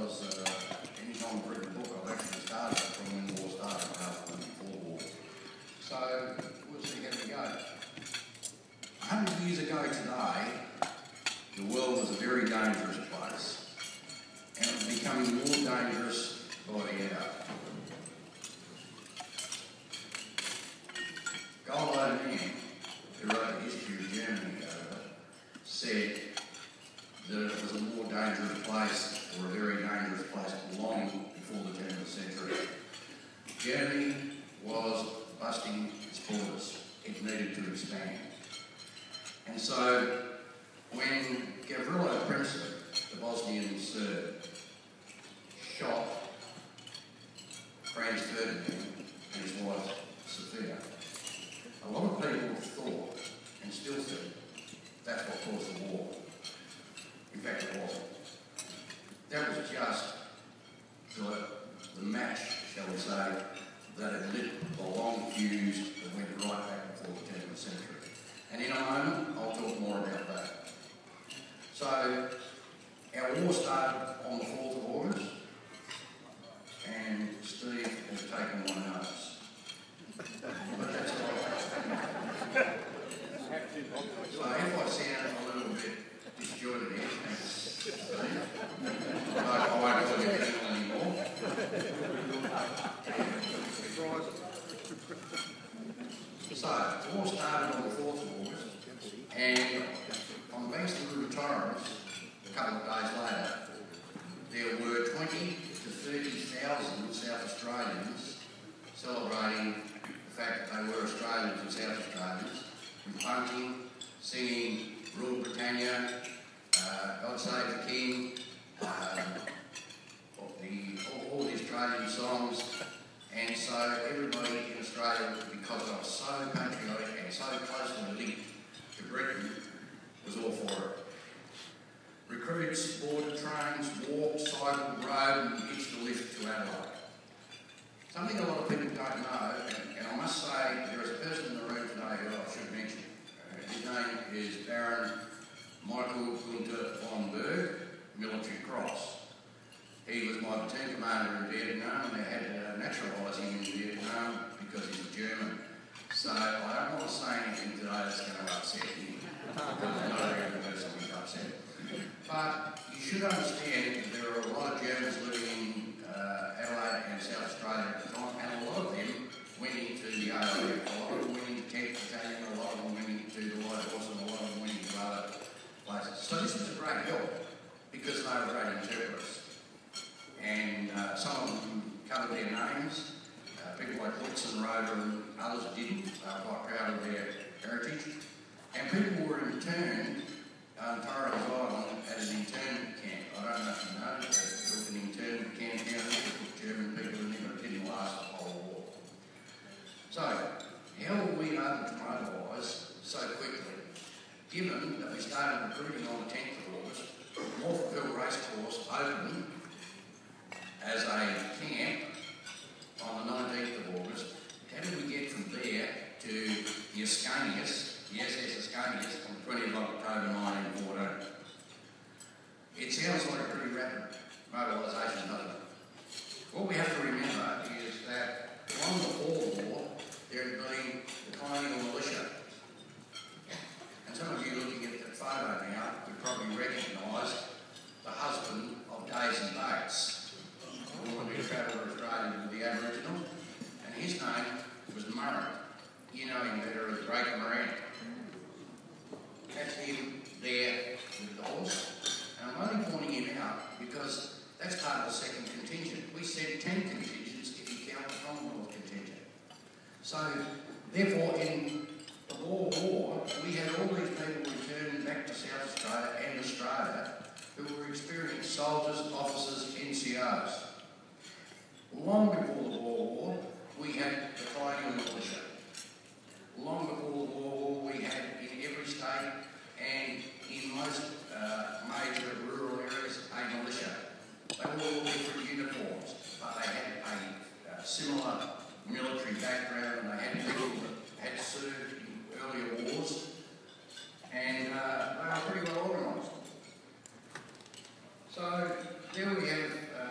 because any time I've written a book, I've actually started from when the war started rather than before the war. So we'll see how we go. 100 years ago today, the world was a very dangerous place, and it was becoming more dangerous by the hour. Adelaide Rifles, who wrote the history of Germany said that it was a more dangerous place, or a very dangerous place, long before the turn of the century. Germany was busting its borders. It needed to expand. And so, when Gavrilo Princip, the Bosnian Serb, shot Franz Ferdinand and his wife Sophia, a lot of people thought, and still think, that's what caused the war. In fact, it wasn't. That was just the match, shall we say, that had lit the long fuse that went right back before the turn of the century. And in a moment, I'll talk more about that. So, our war started on the 4th of August, and Steve has taken my notes. But that's all right. So if I sound a little bit disjointed here, thanks, Steve. I won't tell you anything anymore. So, the war started on the 4th of August, and on the banks of the River Torrens, a couple of days later, there were 20 to 30,000 South Australians celebrating the fact that they were Australians and South Australians, with bunting, singing Rule Britannia, God Save the King, all the Australian songs, and so everybody in Australia, because I was so patriotic and so closely linked to Britain, was all for it. Recruits boarded trains, walked, cycled, rode, and hitched a lift to Adelaide. Something a lot of people don't know, and I must say there is a person in the room today who I should mention. His name is Baron Michael Gunther von Berg, Military Cross. He was my battalion commander in Vietnam, and they had to naturalise him in Vietnam because he's a German. So I don't want to say anything today that's going to upset him, because I know every person will be upset. But you should understand that there are a lot of Germans living in Adelaide and South Australia at the time, and a lot of them went into the AOF. A lot of them went into 10th Battalion, a lot of them went into the Light Horse, and a lot of them went into other places. So this was a great help, because they were great interpreters. And some of them covered their names. People like Whitson, Roder and others didn't. They were quite proud of their heritage. And people were interned on Torrens Island at an internment camp. I don't know if you know, but it was an internment camp down there to put German people in there, but it didn't last the whole war. So, how were we able to mobilise so quickly, given that we started recruiting on the 10th of August, Morpheville Racecourse opened as a camp on the 19th of August? How did we get from there to the Ascanius, the SS Ascanius, on the 20th of October 1914? It sounds like a pretty rapid mobilisation, doesn't it? What we have to remember is that long before the war, there had been the colonial militia. And some of you looking at the photo now would probably recognise the husband of Days and Bates, who travelled Australia with the Aboriginal, and his name was Murray. You know him better as Great Moran. That's him there with the horse. And I'm only pointing him out because that's part of the second contingent. We sent 10 contingents if you count the Commonwealth contingent. So, therefore, in the War, we had all these people returning back to South Australia and Australia who were experienced soldiers, officers, NCOs. Long before the war, we had the colonial militia. Long before the war, we had in every state and in most major rural areas a militia. They were all different uniforms, but they had a similar military background, and they had people that had served in earlier wars, and they were pretty well organised. So there we have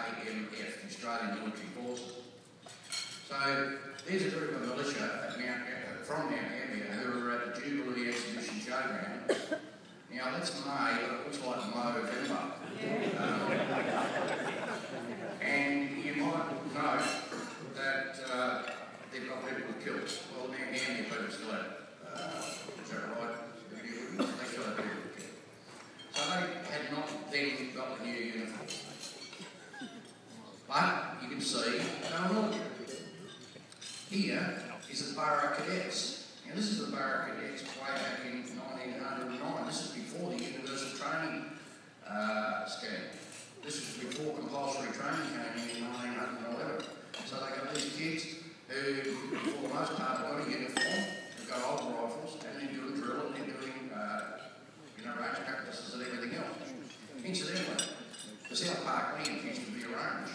AMF, the Australian Military Forces. So there's a group of militia from Mount Gambier who are at the Jubilee Exhibition Showground. Now that's May, but it looks like November. And you might know that they've got people killed. Well, Mount Gambier people still have. Is that right? They still have people killed. So they had not then got the new uniform. But you can see no military. Here is the Borough Cadets. Now this is the Borough Cadets way back in 1909. This is before the Universal Training scheme. This is before compulsory training came in 1911. So they got these kids who, for the most part, have got a uniform, they've got old rifles, and they're doing drill and they're doing range practices and everything else. Incidentally, the South Park land used to be a range.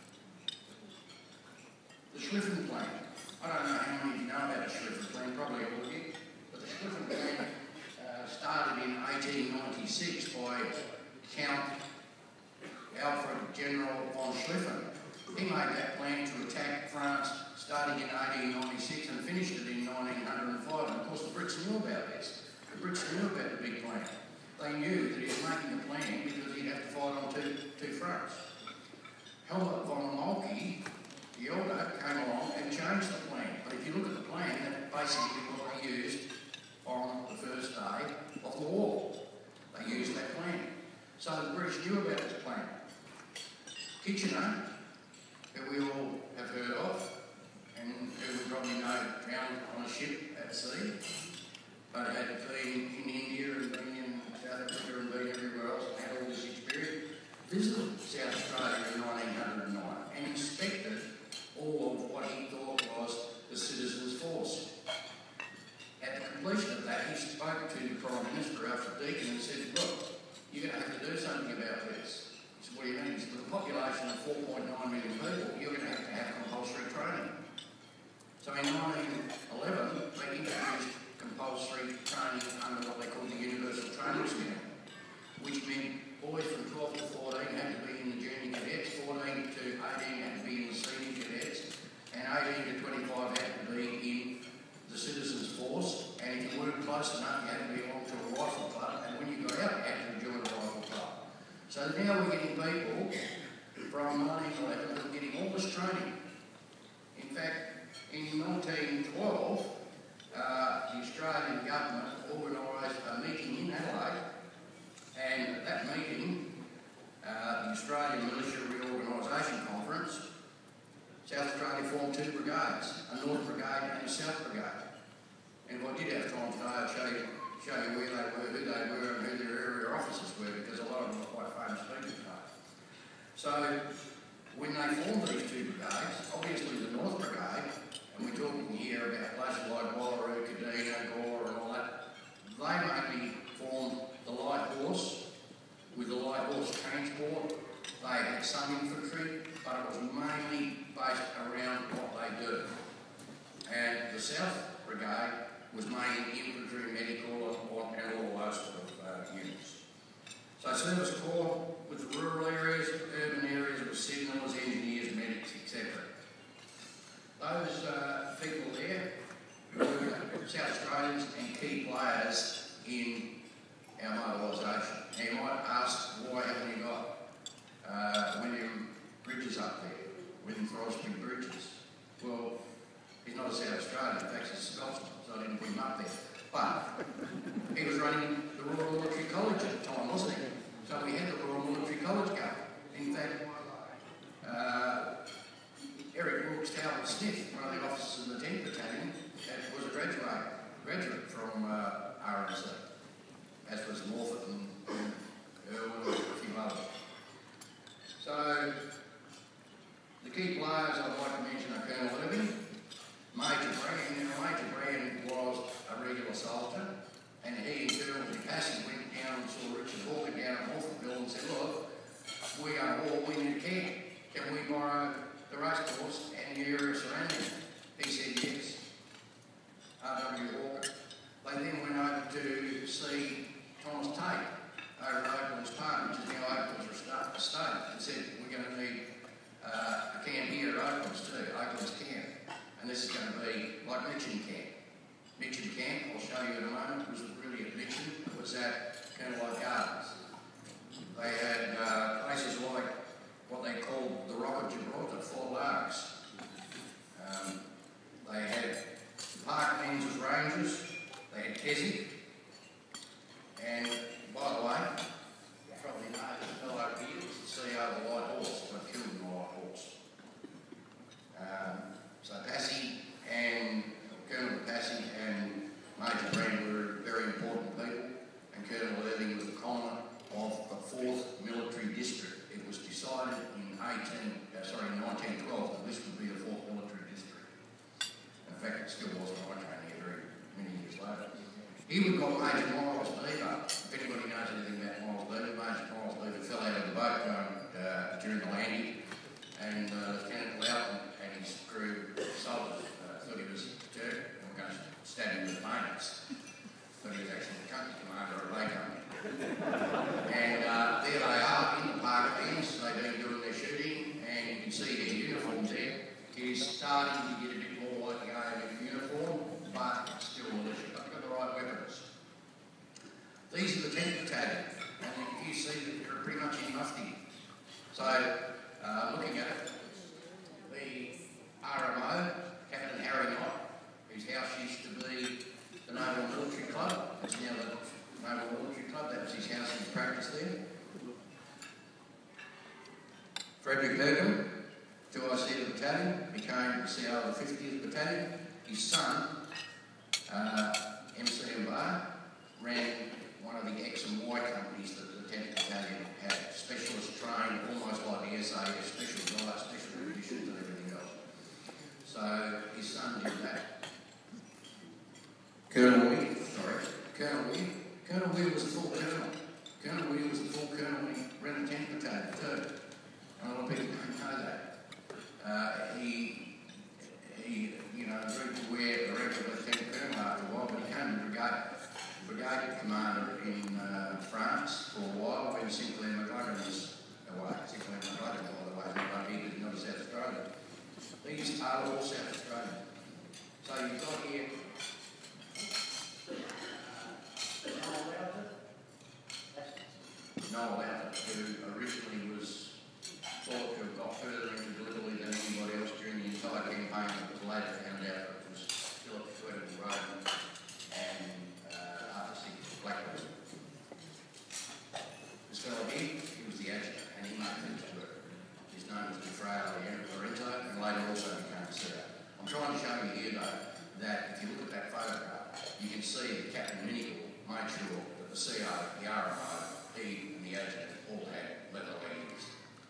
The Schliffen Plan. I don't know how many of you know about the Schliffen Plan, probably all of you, but the Schliffen Plan started in 1896 by Count Alfred General von Schlieffen. He made that plan to attack France starting in 1896 and finished it in 1905. And of course the Brits knew about this. The Brits knew about the big plan. They knew that he was making a plan because he'd have to fight on two fronts. Helmut von Moltke, the elder, came along and changed the plan. But if you look at the plan, that's basically what they used on the first day of the war. They used that plan. So the British knew about this plan. Kitchener, who we all have heard of, and who we probably know drowned on a ship at sea, but had been in India and been in South Africa and been everywhere else and had all this experience, visited South Australia in 1909 and inspected all of what he thought was the citizens' force. At the completion of that, he spoke to the Prime Minister, Alfred Deakin, and said, look, you're going to have to do something about this. He said, what do you mean? He said, with a population of 4.9 million people, you're going to have compulsory training. So in 1911, they introduced compulsory training under what they called the Universal Training Scheme, which meant boys from 12 to 14 had to be in the junior cadets, 14 to 18 had to be in the senior cadets, and 18 to 25 had to be in the citizens' force, and if you weren't close enough, you had to be on to a rifle club, and when you got out, you had to join a rifle club. So now we're getting people from 1911 who are getting all this training. In fact, in 1912, the Australian government organised a meeting in Adelaide, and at that meeting, the Australian Militia Reorganisation Conference, South Australia formed two brigades, a North Brigade and a South Brigade. And if I did have time today, I'd show you where they were, who they were, and who their area officers were, because a lot of them are quite famous people today. So, when they formed these two brigades, obviously the North Brigade, and we're talking here about places like Wallaroo, Kadina, Gore and all that, they mainly formed the light horse, with the light horse transport. They had some infantry, but it was mainly based around what they do. And the South Brigade was mainly infantry, medical, and all those sort of units. So Service Corps with the rural areas, urban areas, with signallers, engineers, medics, etc. Those people there were South Australians and key players in our mobilisation. Now you might ask, why haven't you got William Bridges up there, William Throsby Bridges? Well, he's not a South Australian, in fact he's a Scotsman, so I didn't put him up there. But he was running the Royal Military College at the time, wasn't he? So we had the Royal Military College going. In fact, Eric Wilkes Talbot Smith, one of the officers in the 10th Battalion, was a graduate from RMC, as was Morford and Irwin and a few others. So, the key players I'd like to mention are Colonel Irving, Major Brand. Now, Major Brand was a regular soldier, and he and Colonel Passy went down and saw Richard Hawker down at Morfordville and said, look, we are all, we need a camp. Can we borrow the racecourse and the area surrounding it? He said yes. R.W. Hawker. They then went over to see Thomas Tate over at Oakland's Park, which is now Oakland's estate, and said, we're going to need a camp here at Oaklands too, Oaklands Camp. And this is going to be like Mitcham Camp. Mitcham Camp, I'll show you in a moment, was really at Mitcham. It was at Kearney Gardens. They had places like what they called the Rock of Gibraltar, Fort Largs. They had Park Rangers, Rangers, they had Keswick, and by the way, you probably know this fellow here was the CEO of the White Horse, got killed in the White Horse. So Passy and Colonel Passy and Major Brand were very important people, and Colonel Irving was the coroner of the 4th Military District. It was decided in 1912 that this would be the 4th Military District. In fact, it still wasn't. I came here very many years later. Here we've got Major Miles Beaver. If anybody knows anything about Miles Beaver, Major Miles Beaver fell out of the boat during the landing, and Lieutenant Loudon and his crew soldiers thought he was a Turk and were going to stab him with bayonets. But he was actually the company commander of Lake Company. And there they are in the park fence. They've been doing their shooting, and you can see their uniforms there. It is starting to get a bit more like the Army uniform, but still militia. They've got the right weapons. These are the 10th Battalion, and you see that they're pretty much in mufti. So, looking at it, the RMO, Captain Harry Knott, whose house used to be the Naval Military Club, it's now the Naval Military Club, that was his house and his practice there. Frederick Berkham, 2IC Battalion, became the CEO of the 50th Battalion. His son, MCM Barr, ran one of the X and Y companies that the 10th Battalion had. Specialists trained, almost like the SA, special diets, special conditions and everything else. So his son did that. Colonel Weir was a full colonel. Colonel Weir was a full colonel when he ran the 10th Battalion too. And a lot of people don't know that. He agreed to wear the rank of Lieutenant Colonel after a while, but he came to brigade commander in France for a while when Sinclair McLaren was away. Sinclair McLaren, by the way, not here, but not South Australia. These are all South Australian. So you've got here Noel Loughton, who originally was thought to have got further into Gallipoli than anybody else during the entire campaign, but was later found out that it was Philip Tweddle Roden and after 6 Blackwell. This fellow here, he was the adjutant and he made things work. His name was Defrail Lorenzo and later also became the CEO. I'm trying to show you here though that if you look at that photograph, you can see that Captain Minigal made sure that the CO, the RMO, he and the adjutant all had leather leggings.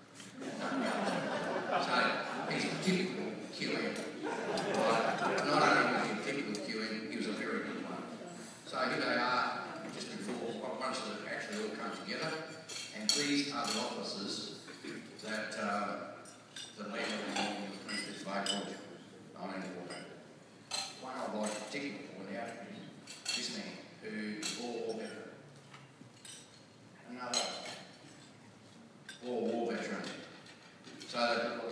So he's a typical QM. Right? Not only was he a typical QM, he was a very good one. So here they are, just before, once they actually all come together, and these are the officers that landed on the 25th of April, 1914. One I'd like to particularly point out is this man, who is war veteran. Another war veteran. So they've got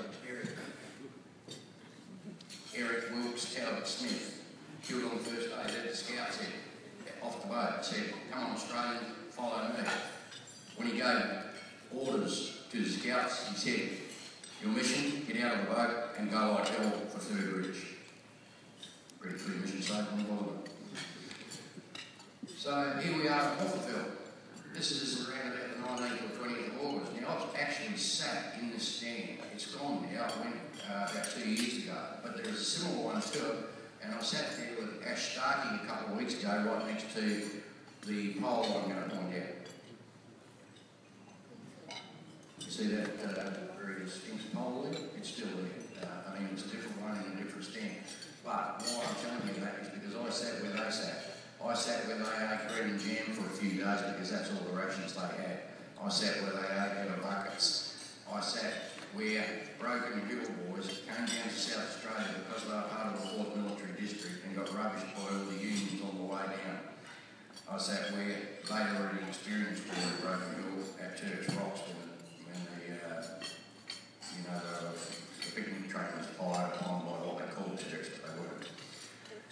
Eric Wilkes Talbot Smith, killed on the first day. Led the scouts off the boat, said, "Come on, Australians, follow me." When he gave orders to the scouts, he said, "Your mission, get out of the boat and go like hell for Third Ridge." Pretty clear mission statement, wasn't it? So here we are at Waterfield. This is around about the 19th or 20th of August. Now, I've actually sat in this stand. It's gone now. I went about 2 years ago. But there is a similar one to it. And I sat there with Ash Starkey a couple of weeks ago, right next to the pole I'm going to point out. You see that very distinct pole there? It's still there. I mean, it's a different one in a different stand. But why I'm telling you that is because I sat where they sat. I sat where they ate bread and jam for a few days because that's all the rations they had. I sat where they ate out of buckets. I sat where broken Hill boys came down to South Australia because they were part of the 4th Military District and got rubbished by all the unions on the way down. I sat where they'd already experienced war at Broken Hill at Church Rocks when they were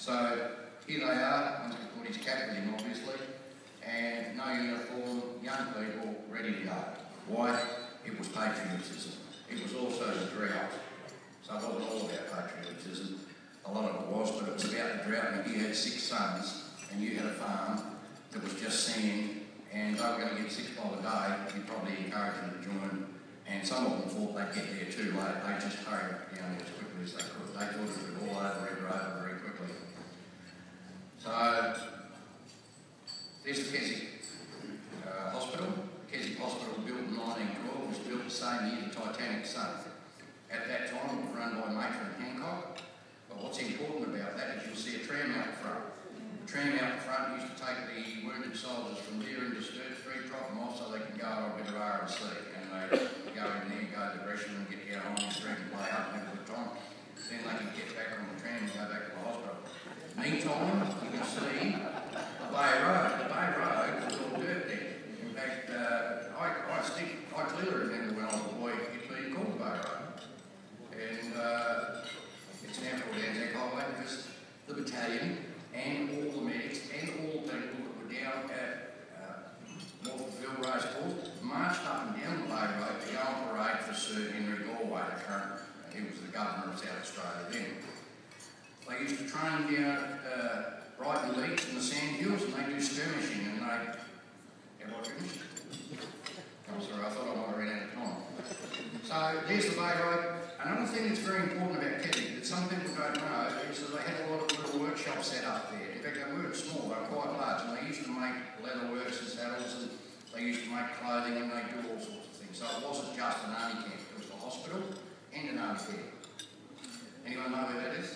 So here they are, I'm going to put his cap with him obviously, and no uniform, young people ready to go. Why? It was patriotism. It was also the drought. So it wasn't all about patriotism. A lot of it was, but it was about the drought. And if you had 6 sons and you had a farm that was just singing and they were going to get 6 by the day, you'd probably encourage them to join. And some of them thought they'd get there too late. They just hurried down as quickly as they could. They thought it would all over Red Road very quickly. So there's the Keswick Hospital. Keswick Hospital was built in 1912, was built the same year the Titanic sunk. At that time, it was run by Matron Hancock. But what's important about that is you'll see a tram out the front. The tram out the front used to take the wounded soldiers from there into Sturt Street, drop them off so they can go on a bit of R&C. And they go in there, go to the Gresham and get down on the street and play up and have a good time. Then they can get back on the tram and go back to the hospital. Meantime, you can see the Bay Road. The Bay Road was all dirt there. In fact, I clearly remember when I was a boy it being called the Bay Road. And it's now called Anzac Highway because the battalion and all the medics and all the people that were down at Morpheville Race Course marched up and down the Bay Road to go on parade for Sir Henry Galway, the current, he was the Governor of South Australia then. They used to train down at Brighton Beach in the sand hills and they do skirmishing and they... Have I finished? I'm sorry, I thought I might have ran out of time. So there's the Bay Road. Another thing that's very important about Kearney that some people don't know is that they had a lot of little workshops set up there. In fact, they weren't small, they were quite large, and they used to make leather works and saddles, and they used to make clothing, and they do all sorts of things. So it wasn't just an army camp, it was the hospital and an army camp. Anyone know where that is?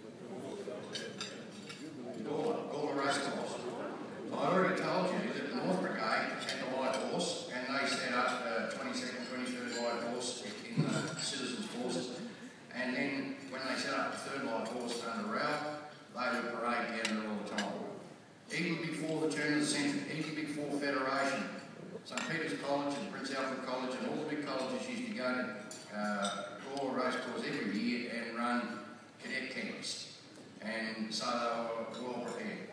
Gawler Racecourse. So I already told you that the North Brigade had the Light Horse, and they set up 22nd, 23rd Light Horse in the Citizens Forces. And then when they set up the 3rd Light Horse under Ralph, they would parade down there all the time. Even before the turn of the century, even before Federation, St Peter's College and Prince Alfred College and all the big colleges used to go to Gawler Racecourse every year and run cadet camps. And so they were well prepared.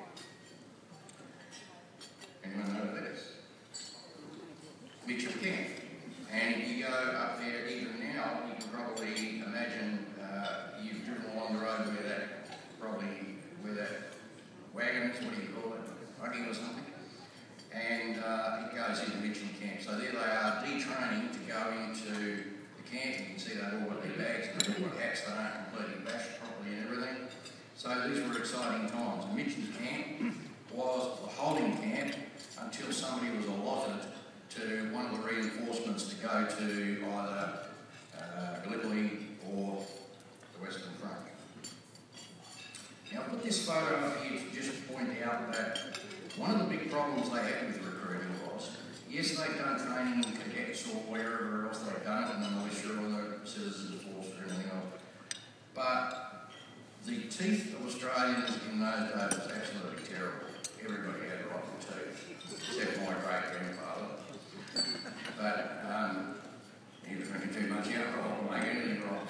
Anyone know what that is? Mitchell Camp. And if you go up there even now, you can probably imagine you've driven along the road where that wagon is, what do you call it, buggy or something, and it goes into Mitchell Camp. So there they are, detraining to go into the camp. You can see they've all got their bags and they've all got hats, they aren't completely bashed properly and everything. So these were exciting times. Mitchell's Camp was the holding camp until somebody was allotted to one of the reinforcements to go to either Gallipoli or the Western Front. Now I put this photo up here to just point out that one of the big problems they had with recruiting was, yes, they'd done training in cadets or wherever else they'd done it, in the militia or the citizens force or anything else, but the teeth of Australians in those days was absolutely terrible. Everybody had rotten teeth, except my great-grandfather. But he was drinking too much alcohol to make anything wrong.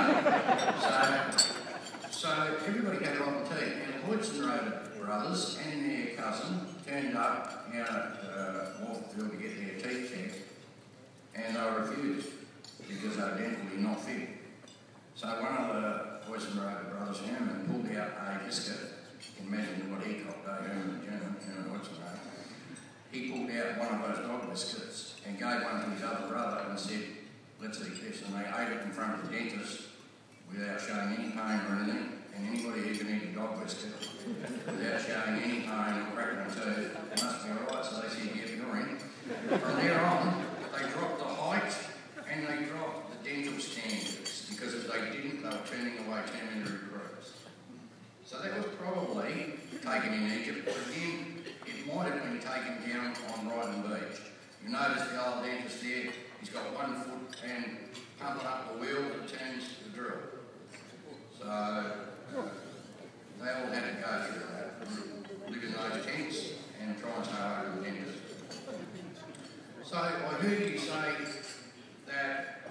So everybody had rotten teeth. And the Hoytson brothers and their cousin turned up down at Morpheville to get their teeth checked, and they were refused because they were dentally not fit. So one of the Hoytson brothers, Herman, pulled out a biscuit. Imagine what he copped, Herman Hoytson. He pulled out one of those dog biscuits and gave one to his other brother and said, let's eat this. And they ate it in front of the dentist without showing any pain or anything. And anybody who can eat a dog biscuit without showing any pain or cracking a tooth must be alright. So they said, yeah, you're in. From there on, they dropped the height and they dropped the dental standards because if they didn't, they were turning away too many recruits. So that was probably taken in Egypt, but again, it might have been taken down on Brighton Beach. You notice the old dentist there, he's got 1 foot and pumping up the wheel that turns the drill. So they all had to go through that, live in those tents and try and stay away from the dentist. So I heard you say that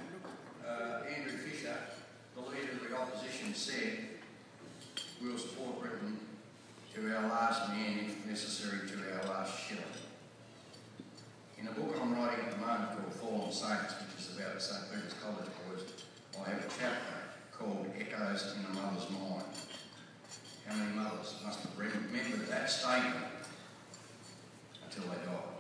Andrew Fisher, the leader of the opposition, said we'll support Britain our last man, if necessary, to our last shilling. In a book I'm writing at the moment called Fallen Saints, which is about the St. Peter's College boys, I have a chapter called Echoes in a Mother's Mind. How many mothers must have remembered that statement until they died?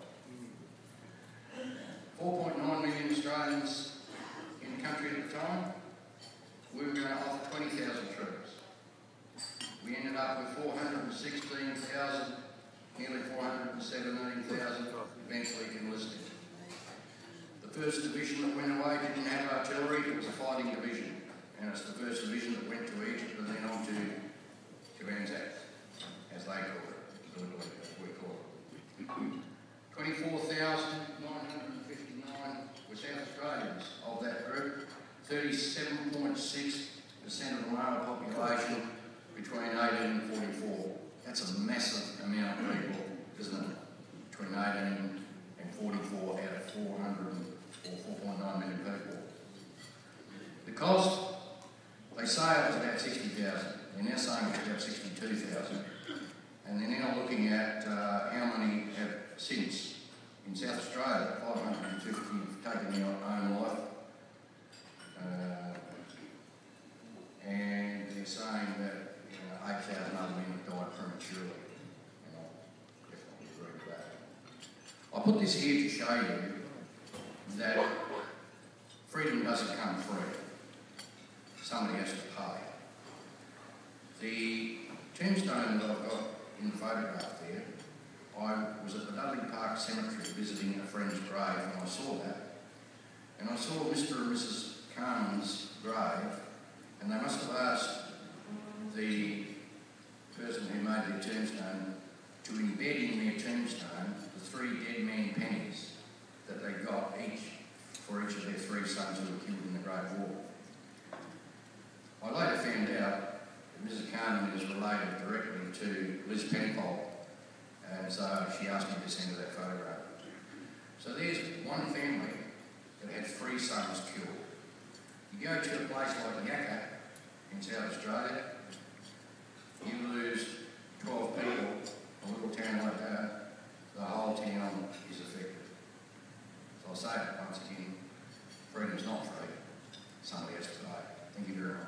4.9 million Australians in the country at the time. We were going to offer 20,000 troops. We ended up with 416,000, nearly 417,000 eventually enlisted. The first division that went away didn't have artillery, it was a fighting division. And it's the first division that went to Egypt and then on to Anzac, as they call it, as we call it. 24,959 were South Australians. Of that group, 37.6% of the male population between 18 and 44. That's a massive amount of people, isn't it? Between 18 and 44 out of 4.9 million people. The cost, they say it was about 60,000. They're now saying it's about 62,000. And they're now looking at how many have since. In South Australia, 550 have taken their own life. And they're saying that 8,000 other men have died prematurely. And I definitely agree with that. I put this here to show you that freedom doesn't come free. Somebody has to pay. The tombstone that I've got in the photograph there, I was at the Dudley Park Cemetery visiting a friend's grave and I saw that. And I saw Mr. and Mrs. Kearney's grave and they must have asked the person who made their tombstone to embed in their tombstone the 3 dead man pennies that they got each for each of their 3 sons who were killed in the Great War. I later found out that Mrs. Kearney is related directly to Liz Penfold, and so she asked me to send her that photograph. So there's one family that had 3 sons killed. You go to a place like Yakka in South Australia, you lose 12 people, a little town like that, the whole town is affected. So I'll say it once again, freedom's not free, somebody has to pay. Thank you very much.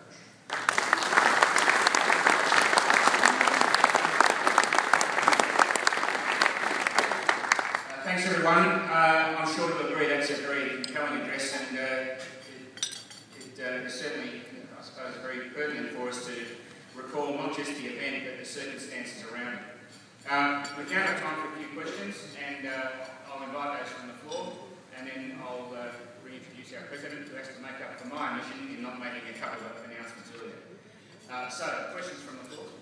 Thanks everyone. I'm sure you'll agree that's a very compelling address and it is certainly, I suppose, very pertinent for us to recall not just the event but the circumstances around it. We've now got time for a few questions and I'll invite those from the floor and then I'll reintroduce our President to actually make up for my omission in not making a couple of announcements earlier. So, questions from the floor?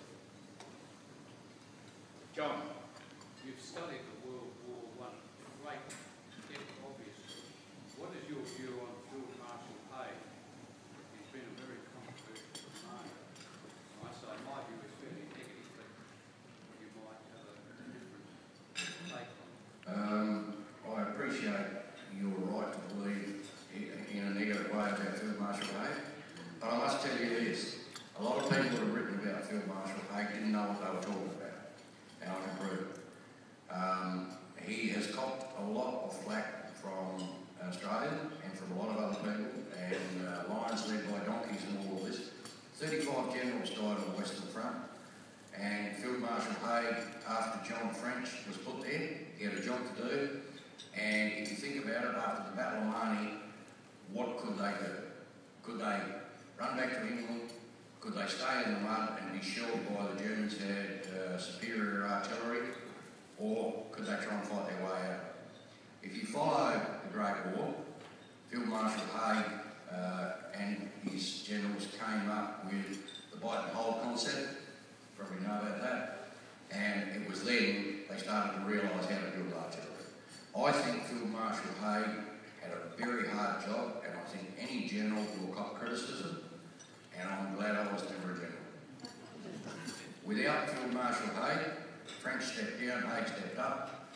John. You've studied the World War I great depth, obviously. What is your view on Field Marshal Hay? He's been a very controversial man. I say my view is fairly negative, but you might have a different take on it. I appreciate your right to believe in a negative way about Field Marshal Hay, but I must tell you this, a lot of people that have written about Field Marshal Hay didn't know what they were talking about, and I can prove it. He has copped a lot of flack from Australia and from a lot of other people, and lions led by donkeys and all of this. 35 generals died on the Western Front, and Field Marshal Hay, after John French was put there, he had a job to do, and if you think about it, after the Battle of Marney, what could they do? Could they run back to England? Could they stay in the mud and be shelled by the Germans who had superior artillery? Or could they try and fight their way out? If you follow the Great War, Field Marshal Hay and his generals came up with the bite and hold concept, probably know about that, and it was then they started to realise how to build artillery. I think Field Marshal Hay had a very hard job, and I think any general will cop criticism, and I'm glad I was never a general. Without Field Marshal Hay, French stepped down, Hay stepped up,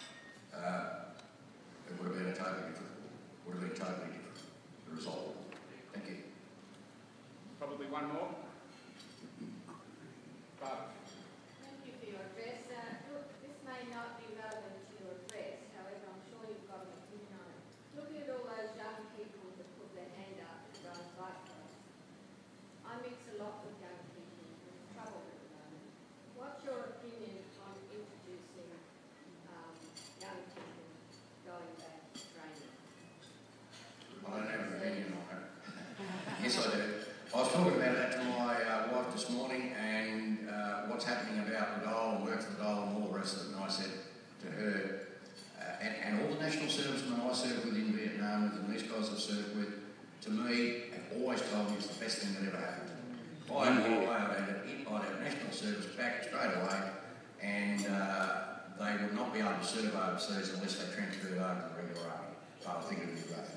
it would have been totally different, the result. Thank you. Probably one more. Barbara. Thank you for your address. I do. I was talking about that to my wife this morning, and what's happening about the dole and work for the dole and all the rest of it. And I said to her, and all the national servicemen I served with in Vietnam, and these guys I've served with, to me, have always told me it's the best thing that ever happened. I'd have national service back straight away, and they would not be able to serve overseas unless they transferred over to the regular army. But I think it would be a great thing.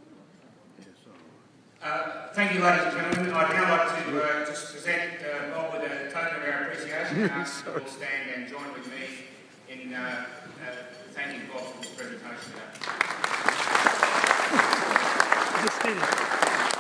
Thank you, ladies and gentlemen. I'd now like to just present Bob with a token of our appreciation. I ask you all stand and join with me in thanking Bob for his presentation today. Just